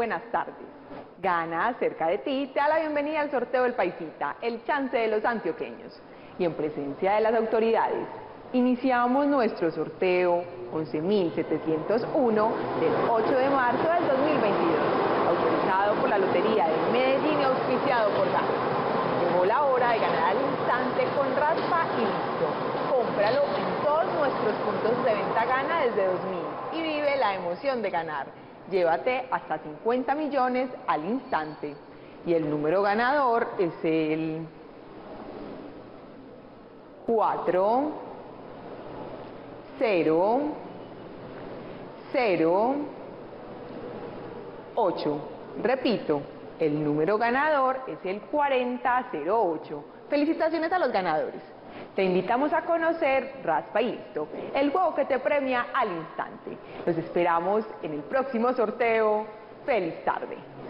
buenas tardes. Gana cerca de ti te da la bienvenida al sorteo del Paisita, el chance de los antioqueños. Y en presencia de las autoridades, iniciamos nuestro sorteo 11.701 del 8 de marzo del 2022, autorizado por la Lotería de Medellín y auspiciado por GANA. Llegó la hora de ganar al instante con raspa y listo. Cómpralo en todos nuestros puntos de venta GANA desde 2000 y vive la emoción de ganar. Llévate hasta 50 millones al instante. Y el número ganador es el 4, 0, 0, 8. Repito, el número ganador es el 4008. Felicitaciones a los ganadores. Te invitamos a conocer Raspa y Listo, el juego que te premia al instante. Los esperamos en el próximo sorteo. ¡Feliz tarde!